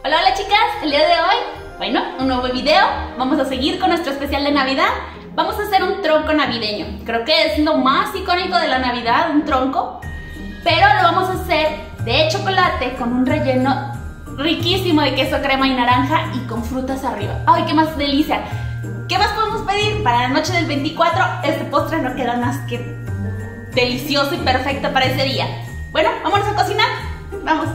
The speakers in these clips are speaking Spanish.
Hola, hola chicas, el día de hoy, bueno, un nuevo video. Vamos a seguir con nuestro especial de Navidad. Vamos a hacer un tronco navideño. Creo que es lo más icónico de la Navidad, un tronco. Pero lo vamos a hacer de chocolate con un relleno riquísimo de queso, crema y naranja y con frutas arriba. ¡Ay, qué más delicia! ¿Qué más podemos pedir? Para la noche del 24, este postre no queda más que delicioso y perfecto para ese día. Bueno, vámonos a cocinar. Vamos.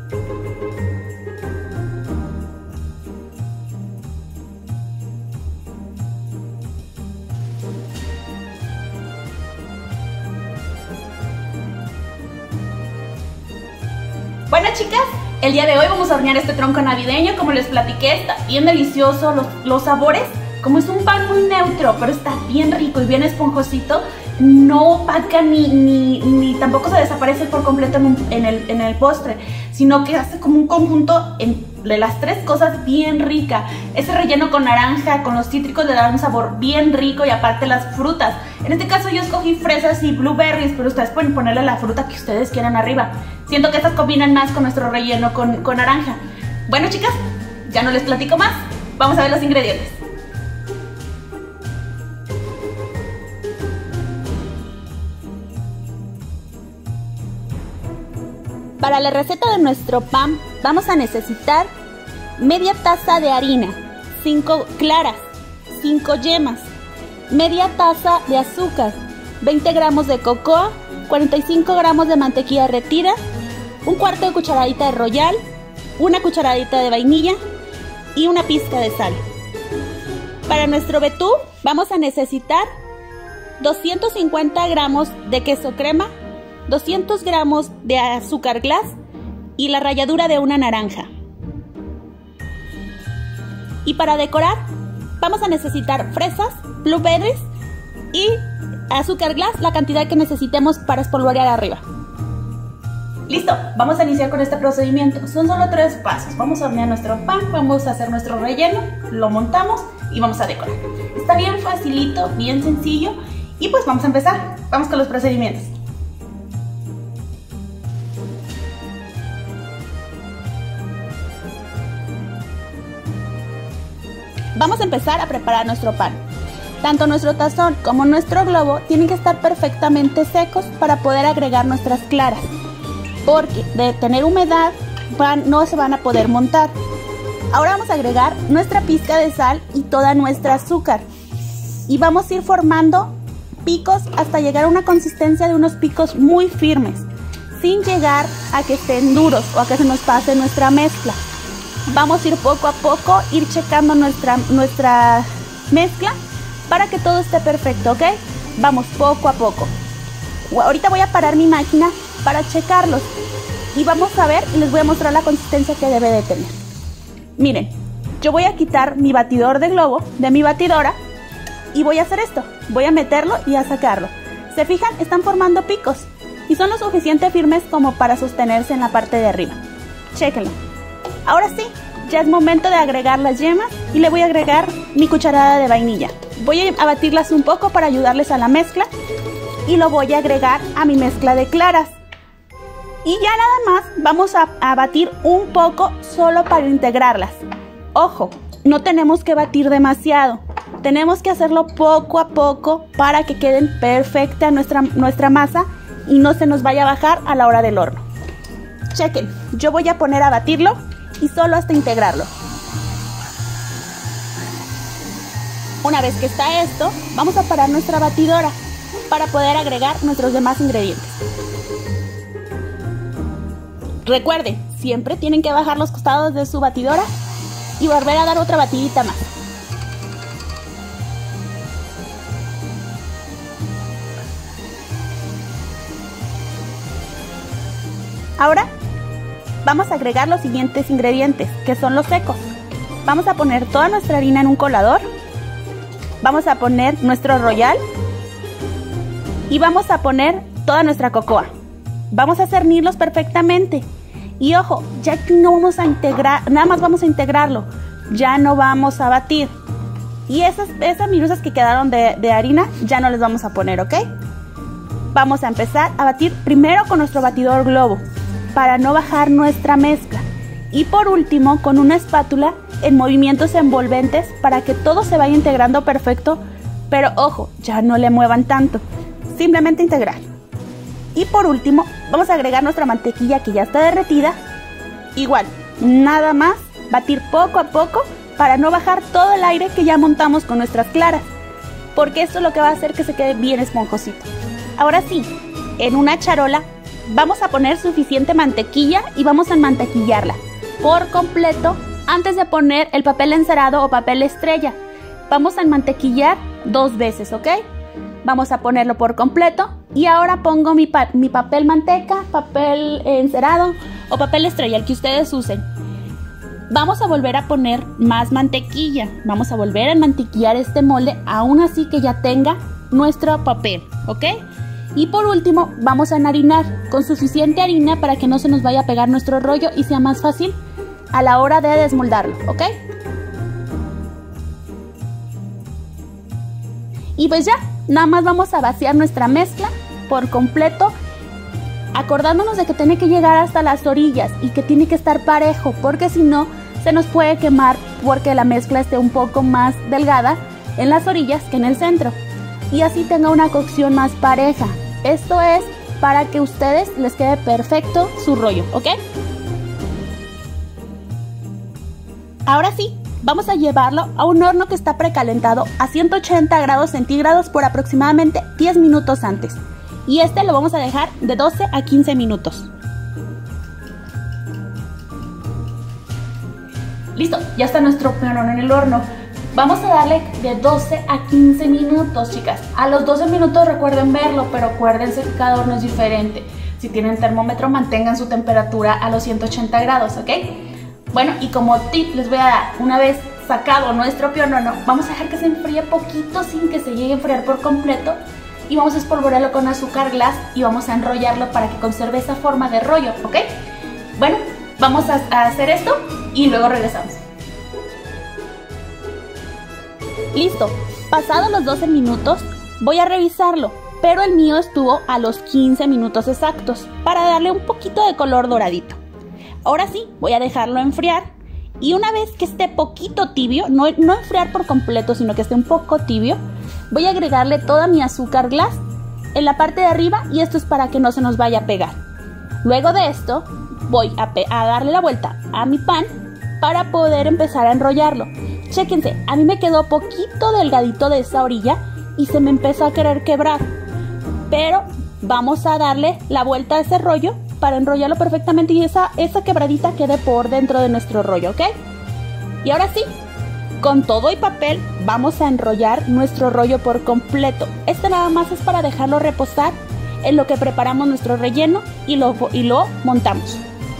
Bueno chicas, el día de hoy vamos a hornear este tronco navideño. Como les platiqué, está bien delicioso, los sabores. Como es un pan muy neutro, pero está bien rico y bien esponjosito, no opaca ni tampoco se desaparece por completo en el postre, sino que hace como un conjunto de las tres cosas bien rica. Ese relleno con naranja, con los cítricos le da un sabor bien rico y aparte las frutas. En este caso yo escogí fresas y blueberries, pero ustedes pueden ponerle la fruta que ustedes quieran arriba. Siento que estas combinan más con nuestro relleno con naranja. Bueno chicas, ya no les platico más, vamos a ver los ingredientes. Para la receta de nuestro pan vamos a necesitar media taza de harina, 5 claras, 5 yemas, media taza de azúcar, 20 gramos de cocoa, 45 gramos de mantequilla derretida, un cuarto de cucharadita de royal, una cucharadita de vainilla y una pizca de sal. Para nuestro betún vamos a necesitar 250 gramos de queso crema, 200 gramos de azúcar glass y la ralladura de una naranja. Y para decorar vamos a necesitar fresas, blueberries y azúcar glass, la cantidad que necesitemos para espolvorear arriba. Listo, vamos a iniciar con este procedimiento. Son solo 3 pasos. Vamos a hornear nuestro pan, vamos a hacer nuestro relleno, lo montamos y vamos a decorar. Está bien facilito, bien sencillo y pues vamos a empezar. Vamos con los procedimientos. Vamos a empezar a preparar nuestro pan. Tanto nuestro tazón como nuestro globo tienen que estar perfectamente secos para poder agregar nuestras claras, porque de tener humedad no se van a poder montar. Ahora vamos a agregar nuestra pizca de sal y toda nuestra azúcar y vamos a ir formando picos hasta llegar a una consistencia de unos picos muy firmes, sin llegar a que estén duros o a que se nos pase nuestra mezcla. Vamos a ir poco a poco, ir checando nuestra mezcla para que todo esté perfecto, ¿ok? Vamos poco a poco. Ahorita voy a parar mi máquina para checarlos y vamos a ver y les voy a mostrar la consistencia que debe de tener. Miren, yo voy a quitar mi batidor de globo de mi batidora y voy a hacer esto. Voy a meterlo y a sacarlo. ¿Se fijan? Están formando picos y son lo suficiente firmes como para sostenerse en la parte de arriba. Chéquenlo. Ahora sí, ya es momento de agregar las yemas y le voy a agregar mi cucharada de vainilla. Voy a batirlas un poco para ayudarles a la mezcla y lo voy a agregar a mi mezcla de claras. Y ya nada más vamos a batir un poco solo para integrarlas. Ojo, no tenemos que batir demasiado. Tenemos que hacerlo poco a poco para que queden perfecta nuestra masa y no se nos vaya a bajar a la hora del horno. Chequen, yo voy a poner a batirlo y solo hasta integrarlo. Una vez que está esto, vamos a parar nuestra batidora para poder agregar nuestros demás ingredientes. Recuerden, siempre tienen que bajar los costados de su batidora y volver a dar otra batidita más. Ahora vamos a agregar los siguientes ingredientes, que son los secos. Vamos a poner toda nuestra harina en un colador. Vamos a poner nuestro royal. Y vamos a poner toda nuestra cocoa. Vamos a cernirlos perfectamente. Y ojo, ya que no vamos a integrar, nada más vamos a integrarlo. Ya no vamos a batir. Y esas minuzas que quedaron de harina, ya no les vamos a poner, ¿ok? Vamos a empezar a batir primero con nuestro batidor globo, para no bajar nuestra mezcla. Y por último, con una espátula en movimientos envolventes para que todo se vaya integrando perfecto, pero ojo, ya no le muevan tanto, simplemente integrar. Y por último, vamos a agregar nuestra mantequilla que ya está derretida. Igual, nada más, batir poco a poco para no bajar todo el aire que ya montamos con nuestras claras, porque esto es lo que va a hacer que se quede bien esponjosito. Ahora sí, en una charola vamos a poner suficiente mantequilla y vamos a mantequillarla por completo antes de poner el papel encerado o papel estrella. Vamos a mantequillar 2 veces, ¿ok? Vamos a ponerlo por completo y ahora pongo mi papel manteca, papel encerado o papel estrella, el que ustedes usen. Vamos a volver a poner más mantequilla, vamos a volver a mantequillar este molde, aún así que ya tenga nuestro papel, ¿ok? Y por último vamos a enharinar con suficiente harina para que no se nos vaya a pegar nuestro rollo y sea más fácil a la hora de desmoldarlo, ¿ok? Y pues ya, nada más vamos a vaciar nuestra mezcla por completo, acordándonos de que tiene que llegar hasta las orillas y que tiene que estar parejo, porque si no se nos puede quemar porque la mezcla esté un poco más delgada en las orillas que en el centro y así tenga una cocción más pareja. Esto es para que a ustedes les quede perfecto su rollo, ¿ok? Ahora sí, vamos a llevarlo a un horno que está precalentado a 180 grados centígrados por aproximadamente 10 minutos antes. Y este lo vamos a dejar de 12 a 15 minutos. Listo, ya está nuestro pionono en el horno. Vamos a darle de 12 a 15 minutos, chicas. A los 12 minutos recuerden verlo, pero acuérdense que cada horno es diferente. Si tienen termómetro, mantengan su temperatura a los 180 grados, ¿ok? Bueno, y como tip les voy a dar, una vez sacado nuestro pionono, vamos a dejar que se enfríe poquito sin que se llegue a enfriar por completo. Y vamos a espolvorearlo con azúcar glass y vamos a enrollarlo para que conserve esa forma de rollo, ¿ok? Bueno, vamos a hacer esto y luego regresamos. Listo, pasados los 12 minutos voy a revisarlo, pero el mío estuvo a los 15 minutos exactos para darle un poquito de color doradito. Ahora sí, voy a dejarlo enfriar y una vez que esté poquito tibio, no enfriar por completo, sino que esté un poco tibio, voy a agregarle toda mi azúcar glass en la parte de arriba y esto es para que no se nos vaya a pegar. Luego de esto voy a darle la vuelta a mi pan para poder empezar a enrollarlo. Chéquense, a mí me quedó poquito delgadito de esa orilla y se me empezó a querer quebrar, pero vamos a darle la vuelta a ese rollo para enrollarlo perfectamente y esa quebradita quede por dentro de nuestro rollo, ¿ok? Y ahora sí, con todo y papel vamos a enrollar nuestro rollo por completo. Este nada más es para dejarlo reposar en lo que preparamos nuestro relleno y lo montamos.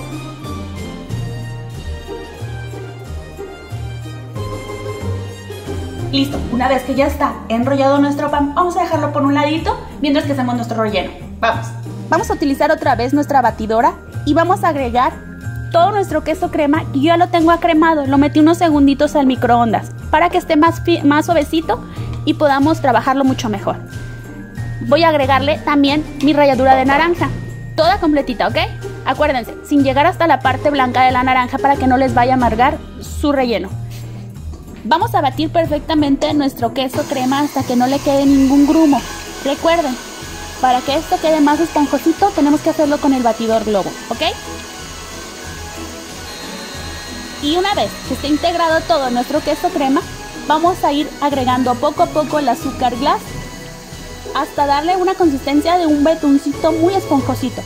Listo, una vez que ya está enrollado nuestro pan, vamos a dejarlo por un ladito mientras que hacemos nuestro relleno. Vamos a utilizar otra vez nuestra batidora y vamos a agregar todo nuestro queso crema, que yo ya lo tengo acremado, lo metí unos segunditos al microondas para que esté más suavecito y podamos trabajarlo mucho mejor. Voy a agregarle también mi ralladura de naranja, toda completita, ¿ok? Acuérdense, sin llegar hasta la parte blanca de la naranja para que no les vaya a amargar su relleno. Vamos a batir perfectamente nuestro queso crema hasta que no le quede ningún grumo. Recuerden, para que esto quede más esponjosito tenemos que hacerlo con el batidor globo, ¿ok? Y una vez que esté integrado todo nuestro queso crema, vamos a ir agregando poco a poco el azúcar glass hasta darle una consistencia de un betuncito muy esponjosito.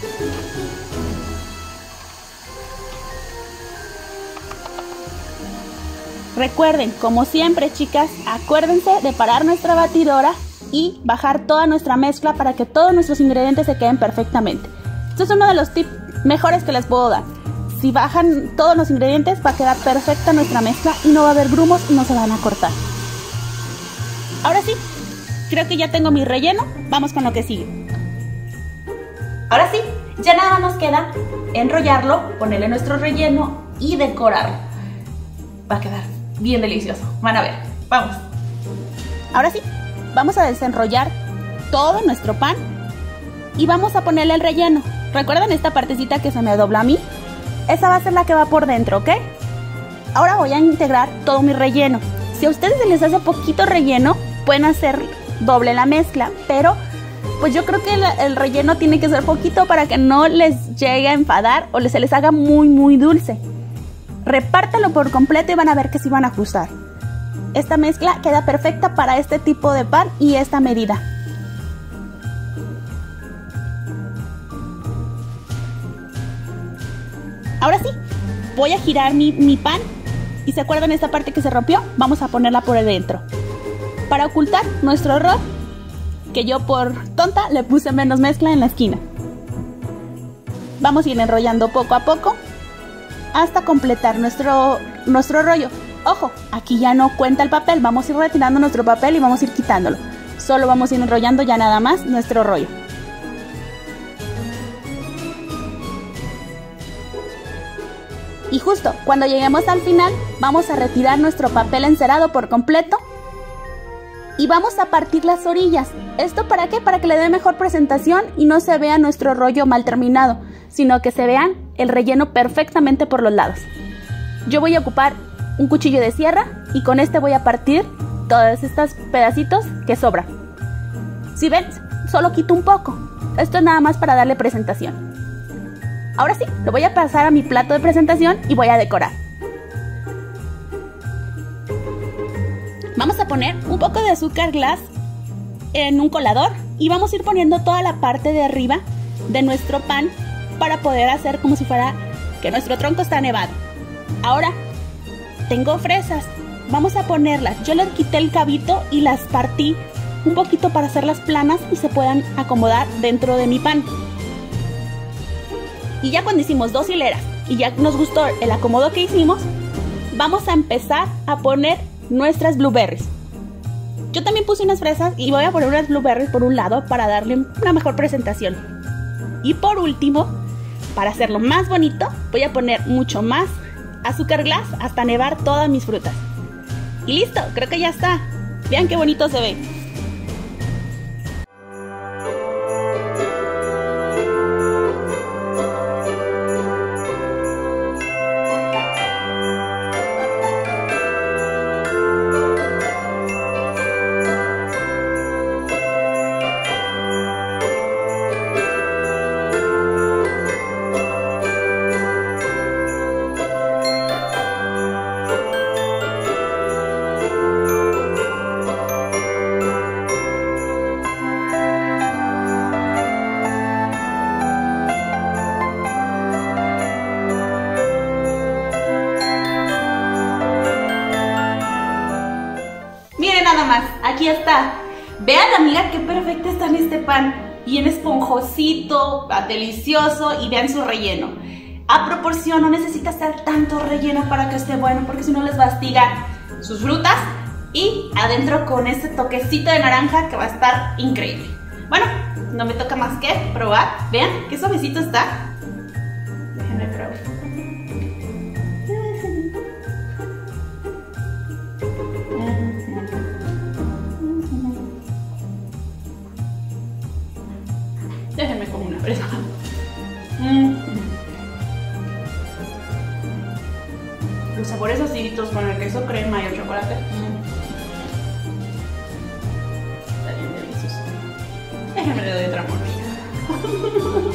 Recuerden, como siempre, chicas, acuérdense de parar nuestra batidora y bajar toda nuestra mezcla para que todos nuestros ingredientes se queden perfectamente. Esto es uno de los tips mejores que les puedo dar. Si bajan todos los ingredientes va a quedar perfecta nuestra mezcla y no va a haber grumos y no se van a cortar. Ahora sí, creo que ya tengo mi relleno. Vamos con lo que sigue. Ahora sí, ya nada más nos queda enrollarlo, ponerle nuestro relleno y decorarlo. Va a quedar bien delicioso. Van a ver, vamos. Ahora sí, vamos a desenrollar todo nuestro pan y vamos a ponerle el relleno. ¿Recuerdan esta partecita que se me dobla a mí? esa va a ser la que va por dentro, ¿ok? Ahora voy a integrar todo mi relleno. Si a ustedes se les hace poquito relleno, pueden hacer doble la mezcla, pero pues yo creo que el relleno tiene que ser poquito para que no les llegue a enfadar o se les haga muy dulce. Repártalo por completo y van a ver que sí van a ajustar. Esta mezcla queda perfecta para este tipo de pan y esta medida. Ahora sí, voy a girar mi pan y ¿se acuerdan esta parte que se rompió? Vamos a ponerla por dentro. Para ocultar nuestro error, que yo por tonta le puse menos mezcla en la esquina. Vamos a ir enrollando poco a poco hasta completar nuestro rollo. Ojo, aquí ya no cuenta el papel, vamos a ir retirando nuestro papel y vamos a ir quitándolo. Solo vamos a ir enrollando ya nada más nuestro rollo. Y justo cuando lleguemos al final, vamos a retirar nuestro papel encerado por completo y vamos a partir las orillas. ¿Esto para qué? Para que le dé mejor presentación y no se vea nuestro rollo mal terminado, sino que se vean el relleno perfectamente por los lados. Yo voy a ocupar un cuchillo de sierra y con este voy a partir todos estos pedacitos que sobran. Si ven, solo quito un poco. Esto es nada más para darle presentación. Ahora sí, lo voy a pasar a mi plato de presentación y voy a decorar. Vamos a poner un poco de azúcar glass en un colador y vamos a ir poniendo toda la parte de arriba de nuestro pan para poder hacer como si fuera que nuestro tronco está nevado. Ahora, tengo fresas, vamos a ponerlas. Yo les quité el cabito y las partí un poquito para hacerlas planas y se puedan acomodar dentro de mi pan. Y ya cuando hicimos 2 hileras y ya nos gustó el acomodo que hicimos, vamos a empezar a poner nuestras blueberries. Yo también puse unas fresas y voy a poner unas blueberries por un lado para darle una mejor presentación. Y por último, para hacerlo más bonito, voy a poner mucho más azúcar glass hasta nevar todas mis frutas. Y listo, creo que ya está. Vean qué bonito se ve. Nada más, aquí está. Vean, amiga, qué perfecta está en este pan. Bien esponjosito, delicioso y vean su relleno. A proporción, no necesita hacer tanto relleno para que esté bueno, porque si no les va a hostigar sus frutas. Y adentro con ese toquecito de naranja que va a estar increíble. Bueno, no me toca más que probar. Vean qué suavecito está. Déjenme probar. Déjenme como una fresa. Los sabores aciditos con el queso crema y el chocolate. Está bien delicioso. Déjenme le doy otra mordida.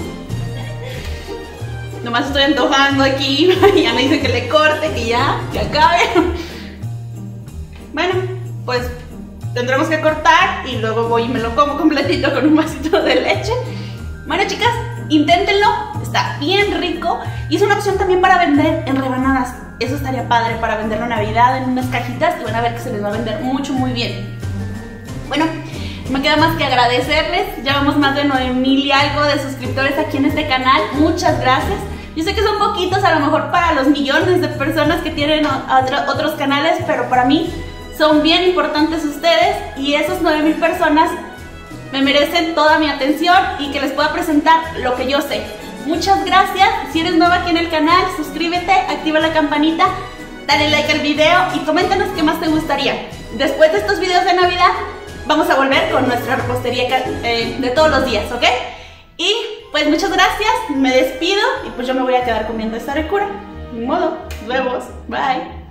Nomás estoy antojando aquí. Ya me dicen que le corte, que acabe. Bueno, pues tendremos que cortar y luego voy y me lo como completito con un vasito de leche. Bueno, chicas, inténtenlo, está bien rico y es una opción también para vender en rebanadas. Eso estaría padre para venderlo en Navidad en unas cajitas y van a ver que se les va a vender muy bien. Bueno, me queda más que agradecerles. Ya vamos más de 9,000 y algo de suscriptores aquí en este canal. Muchas gracias. Yo sé que son poquitos a lo mejor para los millones de personas que tienen otros canales, pero para mí son bien importantes ustedes y esos 9,000 personas me merecen toda mi atención y que les pueda presentar lo que yo sé. Muchas gracias. Si eres nueva aquí en el canal, suscríbete, activa la campanita, dale like al video y coméntanos qué más te gustaría. Después de estos videos de Navidad, vamos a volver con nuestra repostería de todos los días, ¿ok? Y pues Pues muchas gracias, me despido y pues yo me voy a quedar comiendo esta ricura. Ni modo, nos vemos, bye.